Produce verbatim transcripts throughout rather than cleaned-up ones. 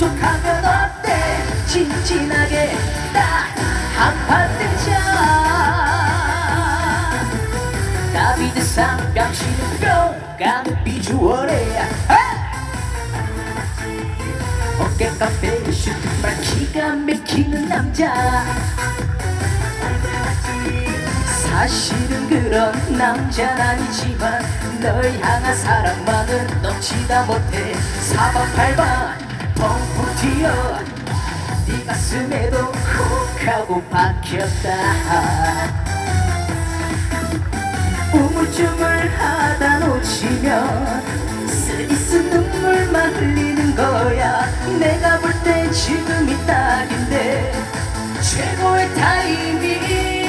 부족하면 어때 진진하게 딱 한판 뜨자 다비드상 병신은 뿅 가는 비주얼에 어깨 카페 슈트발 기가 막히는 남자 사실은 그런 남자는 아니지만 널 향한 사랑만은 넘치다 못해 사방팔방 펑펑 튀어 네 가슴에도 훅 하고 박혔다 우물쭈물 하다 놓치면 쓰리쓴 눈물만 흘리는 거야 내가 볼 땐 지금이 딱인데 최고의 타이밍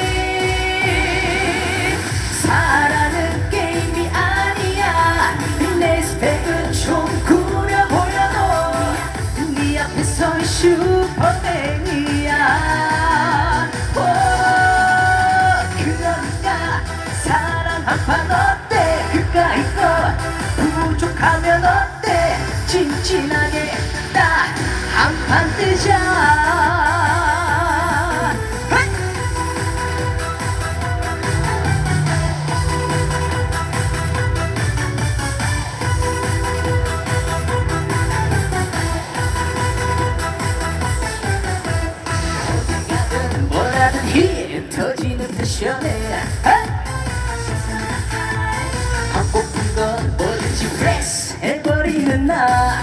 사랑은 게임이 아니야 내 스펙은 좀 구려 보여도 네 앞에선 슈퍼맨이야 오, 그러니까 사랑 한판 어때 그까이 거 부족하면 어때 진진하게 딱 한판 뜨자 터지는 패션에 하고픈 건 뭐든지 플렉스 해버리는 나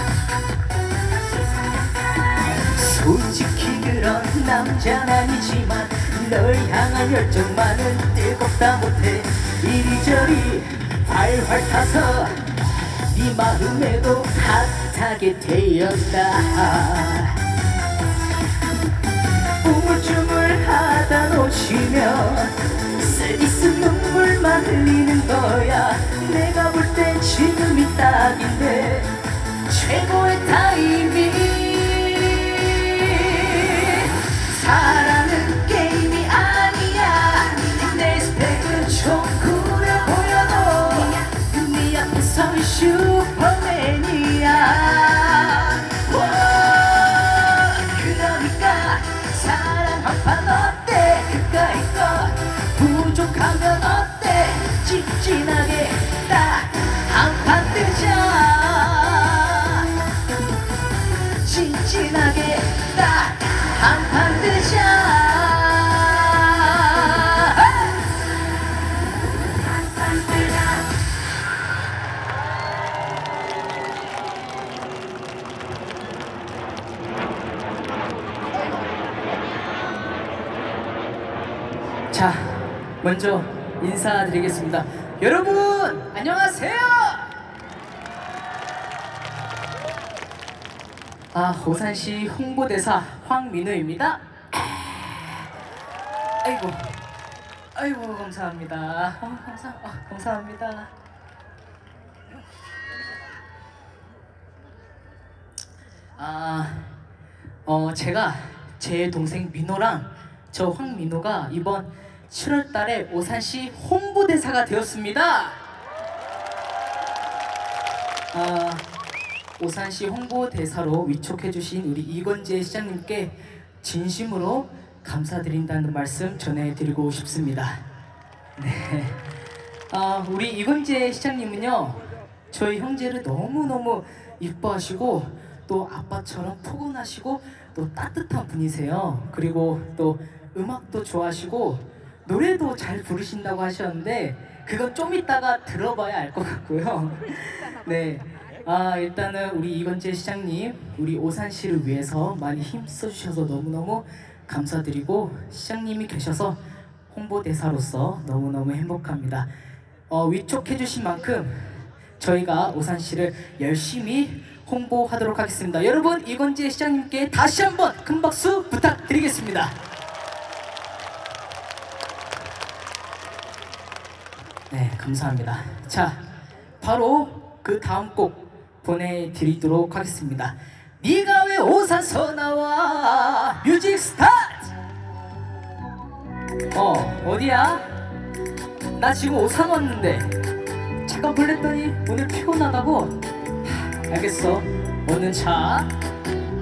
솔직히 그런 남자는 아니지만 널 향한 열정만은 뜨겁다 못해 이리저리 활활 타서 네 마음에도 핫하게 되었다 우물쭈물 하다 놓치면 쓰리쓴 눈물만 흘리는 거야 내가 볼 땐 지금이 딱인데 최고의 타이밍 사랑은 게임이 아니야 내 스펙은 좀 구려 보여도 네 앞에선 슈퍼맨이야 한판 어때 그까이 거 부족하면 어때 진진하게 딱 한판 뜨자 진진하게 딱 한판 뜨자 한판 뜨자 자, 먼저 인사드리겠습니다. 여러분, 안녕하세요! 아, 오산시 홍보대사 황민우입니다. 아이고, 아이고, 감사합니다. 어, 감사, 어, 감사합니다. 아, 어, 제가 제 동생 민호랑 저 황민호가 이번 칠월 달에 오산시 홍보대사가 되었습니다. 아, 오산시 홍보대사로 위촉해주신 우리 이건재 시장님께 진심으로 감사드린다는 말씀 전해드리고 싶습니다. 네, 아, 우리 이건재 시장님은요 저희 형제를 너무너무 이뻐하시고 또 아빠처럼 포근하시고 또 따뜻한 분이세요. 그리고 또 음악도 좋아하시고 노래도 잘 부르신다고 하셨는데 그건 좀 이따가 들어봐야 알 것 같고요. 네, 아, 일단은 우리 이건재 시장님 우리 오산시를 위해서 많이 힘써주셔서 너무너무 감사드리고 시장님이 계셔서 홍보대사로서 너무너무 행복합니다. 어, 위촉해주신 만큼 저희가 오산시를 열심히 홍보하도록 하겠습니다. 여러분, 이건재 시장님께 다시 한번 큰 박수 부탁드리겠습니다. 네, 감사합니다. 자, 바로 그 다음 곡 보내드리도록 하겠습니다. 네가 왜 오산서 나와 뮤직 스타트! 어, 어디야? 나 지금 오산 왔는데 잠깐 볼랬더니 오늘 피곤하다고? 하, 알겠어, 오는 차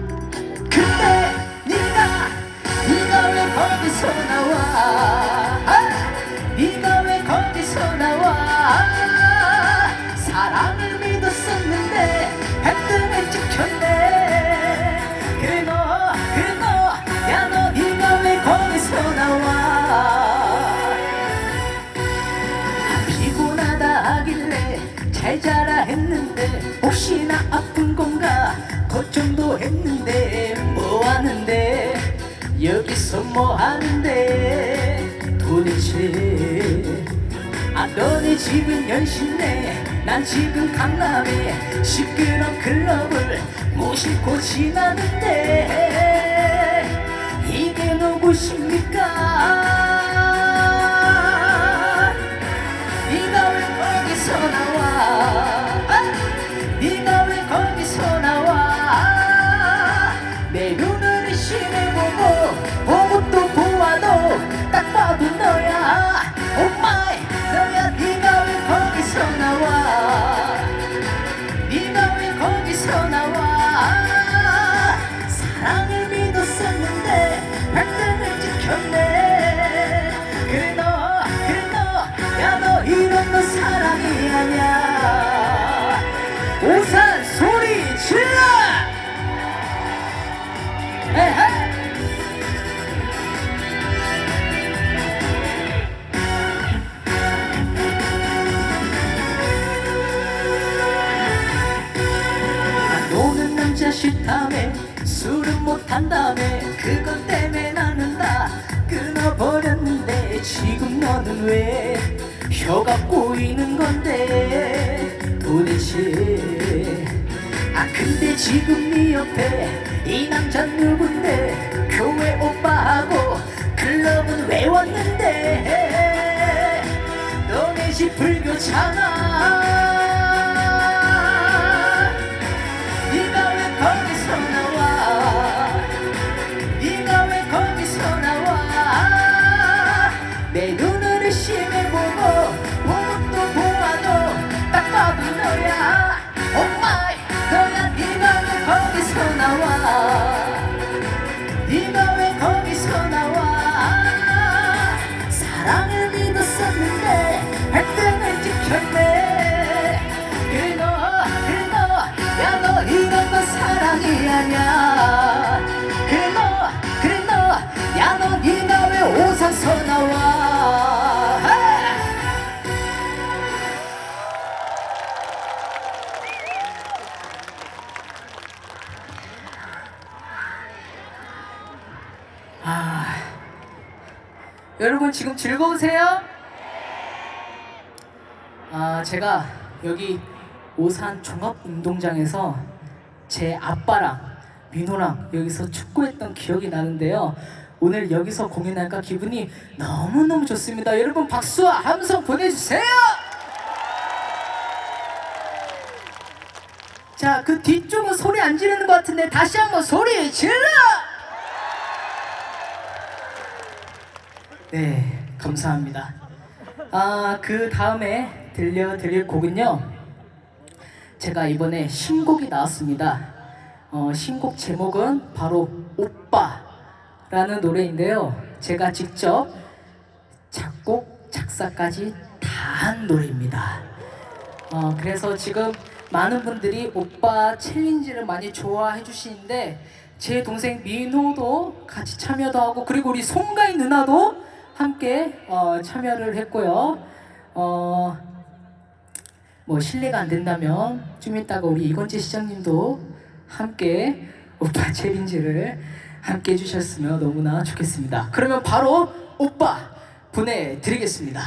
근데 네가 네가 왜 거기서 나와 아, 네가 왜 거기서 나와 사랑을 믿었었는데 발등을 찍혔네 그래 너 그래 너 야 너 네가 왜 거기서 나와 피곤하다 하길래 잘 자라 했는데 혹시나 아픈 건가 걱정도 했는데 뭐 하는데 여기서 뭐 하는데 도대체 아 너네 집은 연신내 난 지금 강남에 시끄러운 클럽을 무심코 지나는데 이게 누구십니까 네가 왜 거기서 나와 아, 네가 왜 거기서 나와 내 눈을 의심해보고 보고 또 보아도 딱 봐도 너야 오마이 너야 네가 왜 거기서 나와 네가 왜 거기서 나와 사랑을 믿었었는데 발등을 찍혔네 그래 너 그래 너 야 너 이런 너 사랑이 아냐 오산 소리 질러 에헤 노는 남자 싫다며 술은 못한다며 그것 때문에 나는 다 끊어버렸는데 지금 너는 왜 혀가 꼬이는 건데 도대체 아 근데 지금 네 옆에 이 남자 누군데 교회 오빠하고 클럽은 왜 왔는데 너네 집 불교잖아 네가 왜 거기서 나와 네가 왜 거기서 나와 내 눈을 의심해보고 보고 또 보아도 딱 봐도 너야 오마이 너야 네가 왜 거기서 나와 네가 왜 거기서 나와 사랑을 믿었었는데 발등을 찍혔네 그래 너 그래 너 야 너 이런 거 사랑이 아냐 그래 너 그래 너 야 너 네가 왜 오산서 나와 아 여러분 지금 즐거우세요? 아 제가 여기 오산 종합운동장에서 제 아빠랑 민호랑 여기서 축구했던 기억이 나는데요 오늘 여기서 공연하니까 기분이 너무너무 좋습니다 여러분 박수와 함성 보내주세요 자 그 뒤쪽은 소리 안 지르는 것 같은데 다시 한번 소리 질러 네 감사합니다 아 그 다음에 들려드릴 곡은요 제가 이번에 신곡이 나왔습니다 어, 신곡 제목은 바로 오빠라는 노래인데요 제가 직접 작곡, 작사까지 다 한 노래입니다 어, 그래서 지금 많은 분들이 오빠 챌린지를 많이 좋아해 주시는데 제 동생 민호도 같이 참여도 하고 그리고 우리 송가인 누나도 함께 어, 참여를 했고요 어, 뭐 실례가 안 된다면 좀 이따가 우리 이건재 시장님도 함께 오빠 챌린지를 함께 해주셨으면 너무나 좋겠습니다 그러면 바로 오빠 보내드리겠습니다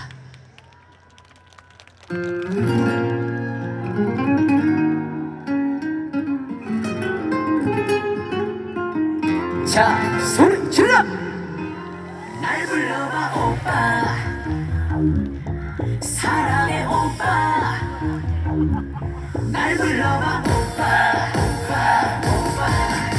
자 소리 질러 날 불러봐 오빠 사랑해 오빠 날 불러봐 오빠 오빠 오빠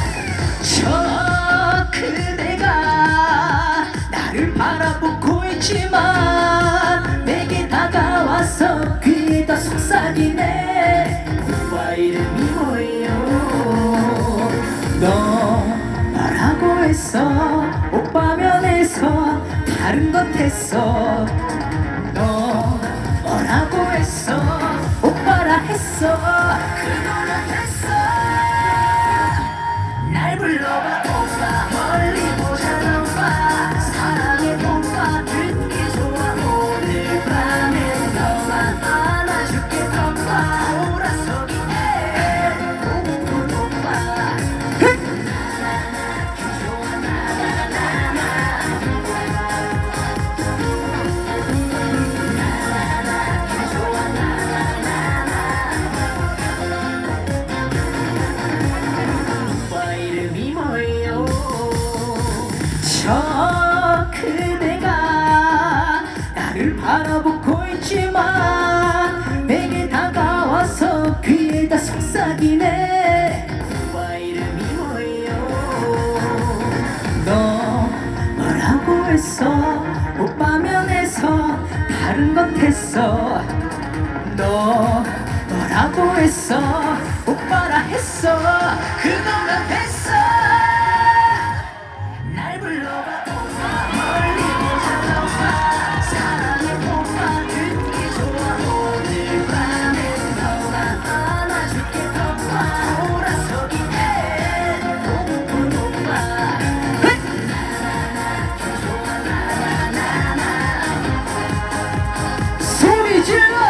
저 그대가 나를 바라보고 있지만 내게 다가와서 귀에다 속삭이네 오빠 이름이 뭐예요 너 했어. 오빠 면에서 다른 것 했어. 너 뭐라고 했어. 오빠라 했어. 그거나 했어. 날 불러봐 오빠. 멀리 보자 오빠. 사랑해 오빠. 듣기 좋아. 오늘 밤엔 너만 안아줄게 오빠. 돌아서기에 오픈 오빠. 오빠 이름이 뭐예요? 저 그대가 나를 바라보고 있지만 내게 다가와서 귀에다 속삭이네. 오빠 이름이 뭐예요? 너 뭐라고 했어? 오빠 면에서 다른 것 했어. 너 뭐라고 했어? 오빠라 했어. 그거가 됐어. 날 불러봐 오빠. 멀리 보자 오빠. 사랑해 오빠. 듣기 좋아. 오늘 밤엔 너만 안아줄게 오빠. 돌아서기에 오픈 오빠. 소리 질러.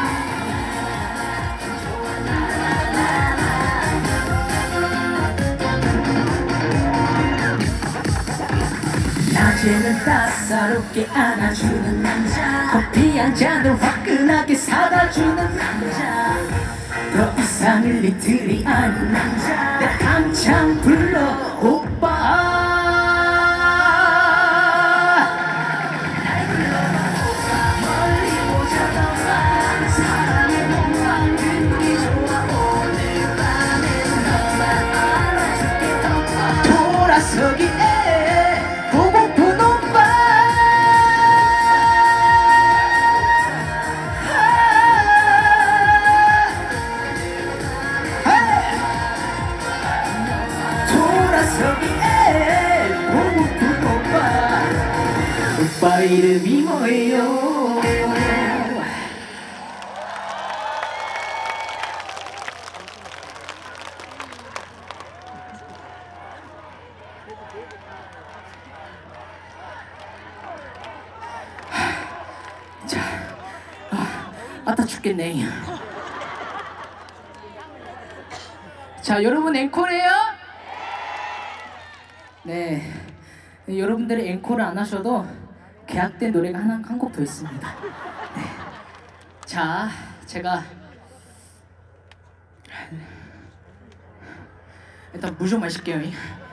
낮에는 따사롭게 안아주는 남자. 커피 한 잔을 화끈하게 사다주는 남자. 더 이상을 이틀이 아닌 남자. 내 한창 불러 오빠. 날 불러봐 오빠. 멀리 보자 오빠. 사랑해 오빠. 듣기 좋아. 오늘 밤엔 너만 안아줄게 오빠. 돌아서기에 보고픈 오빠. 돌아서기에 보고픈 오빠. 오빠 이름이 뭐예요? 자, 아, 아따 죽겠네. 자, 여러분 앵콜이에요? 네, 여러분들이 앵콜을 안 하셔도 계약된 노래가 하나 한 곡 더 있습니다. 네. 자, 제가 일단 물 좀 마실게요.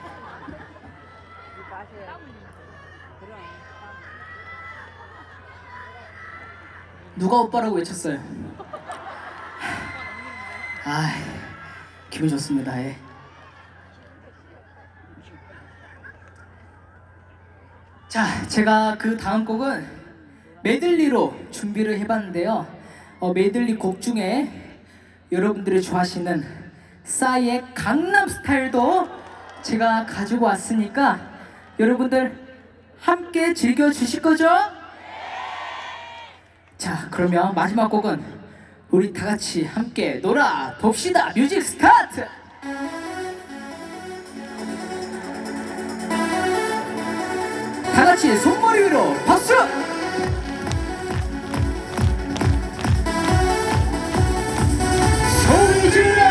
누가 오빠라고 외쳤어요? 아, 기분 좋습니다. 예. 자, 제가 그 다음 곡은 메들리로 준비를 해봤는데요. 어, 메들리 곡 중에 여러분들이 좋아하시는 싸이의 강남스타일도 제가 가지고 왔으니까 여러분들 함께 즐겨주실 거죠? 자, 그러면 마지막 곡은 우리 다 같이 함께 놀아 봅시다. 뮤직 스타트! 다 같이 손머리 위로 박수! 소리 질러!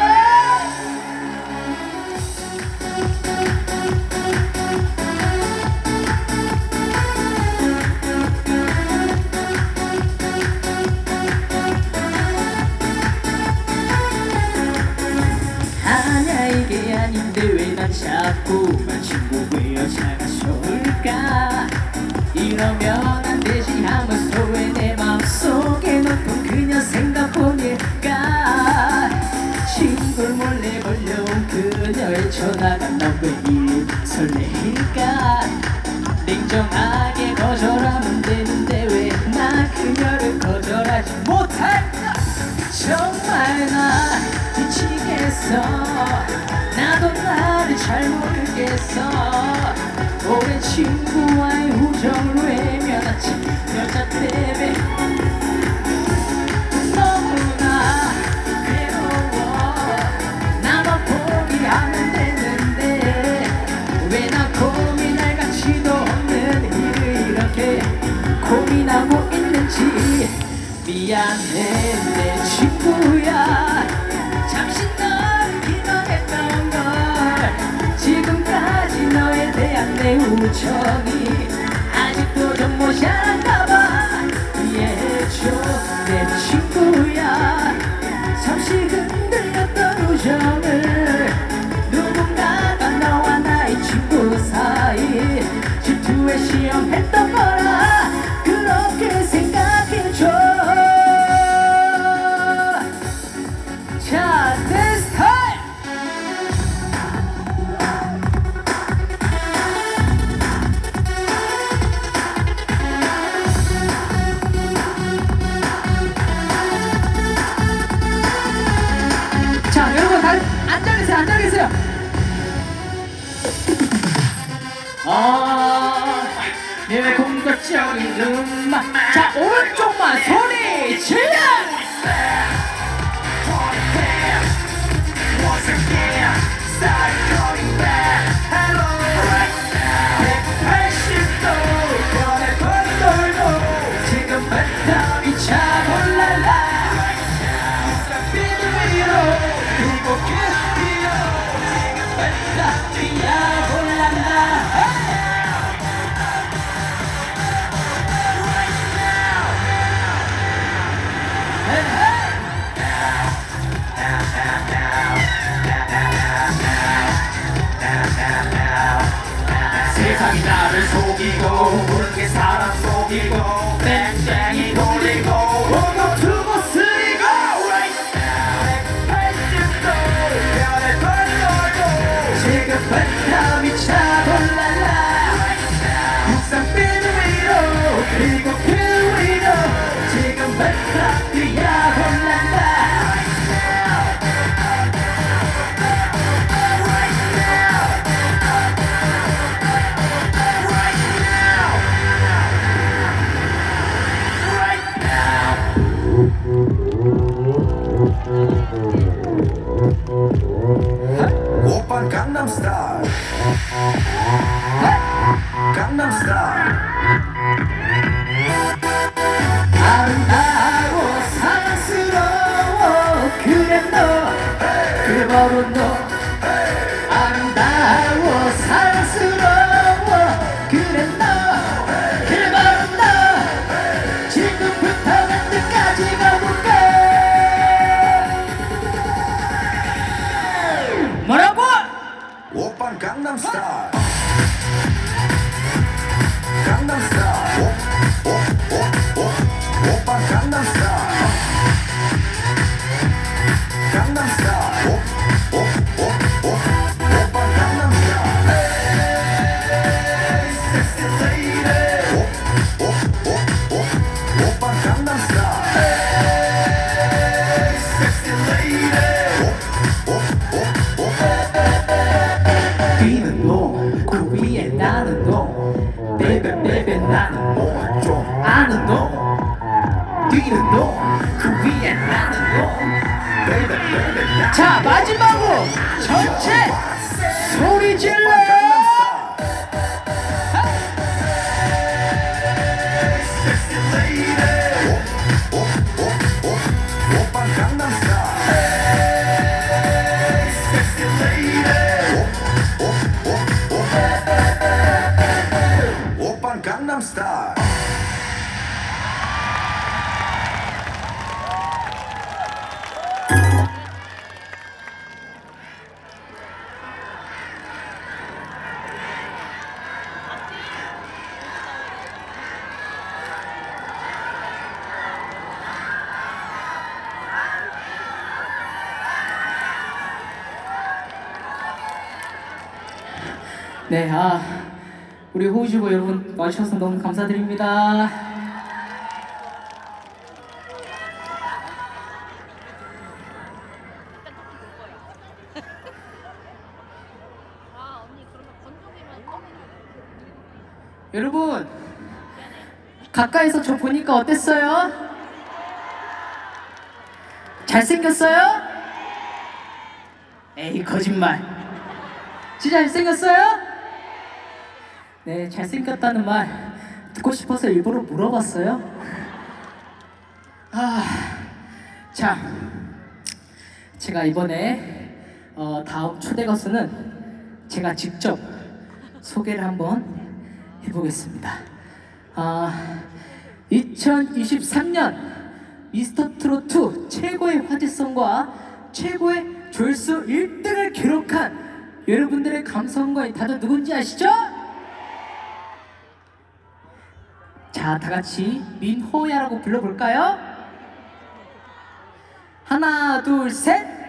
아냐 이게 아닌데 왜 난 자꾸만 친구의 여자가 좋을까. 이러면 안 되지 하면서 왜 내 마음속에 높은 그녀 생각뿐일까. 친구를 몰래 걸려온 그녀의 전화가 난 왜 이리 설레일까. 냉정하게 거절하면 되는데 왜 나 그녀를 거절하지 못할까. 정말 나 미치겠어. 나도 나를 잘 모르겠어. 오랜 친구와의 우정을 외면하지 여자 때문에 너무나 괴로워. 나만 포기하면 되는데 왜 난 고민할 가치도 없는 일을 이렇게 고민하고 있는지. 미안해 내 친구야. 잠시 널 기다렸던 걸. 지금까지 너에 대한 내 우정이 아직도 좀 모자란가봐. 이해해줘 내 친구야. 잠시 흔들렸던 우정을 누군가가 너와 나의 친구 사이 질투에 시험했던 거라 그렇게 생각해줘. 자, 내 스타일! 자, 여러분 다 앉아 계세요, 앉아 계세요. 아, 내 공격적인 눈만. 자, 오른쪽만 소리 질러! 백팔십 도 변해 돌돌고 지금부터 미쳐볼랄라. 빛 위로 그리고 그 위로 지금부터 뛰어볼란다. 세상이 나를 속이고 모르게 사람 속이고 땡땡이 돌리고 오고 두고 쓰리고 백팔십 도 변해 돌돌고 지금부터 미쳐볼랄라. 국산빛 위로 그리고 그 위로 지금부터 뛰어볼란다. 오빤 강남스타일 강남스타일 아름다워 사랑스러워 그래 너 그래 바로 너. 아름다워 사랑스러워 그래 너 그래 바로 너. 지금부터 언제까지 가볼까. 뭐라고? 오빤 강남스타일 강남스타일 오오오오 오빤 강남스타일 강남스타일 오오오오 오빤 강남스타일 섹시 레이디 오오오오 오빤 강남스타일 섹시 레이디 오오오오 뛰는 놈그 위에 나는 놈 베베 베베 나는 놈좀 아는 놈. 뛰는 놈그 위에 나는 놈. 자, 마지막으로 전체 소리 질러. 오빤 강남스타일 네, 아, 우리 호우주부 여러분 와주셔서 너무 감사드립니다. 여러분 가까이서 저 보니까 어땠어요? 잘생겼어요? 에이 거짓말. 진짜 잘생겼어요? 네, 잘생겼다는 말 듣고 싶어서 일부러 물어봤어요. 아, 자, 제가 이번에 어, 다음 초대 가수는 제가 직접 소개를 한번 해보겠습니다. 아, 이천이십삼 년 미스터 트로트 최고의 화제성과 최고의 조회수 일 등을 기록한 여러분들의 감성과 다들 누군지 아시죠? 자, 다 같이 민호야라고 불러볼까요? 하나, 둘, 셋.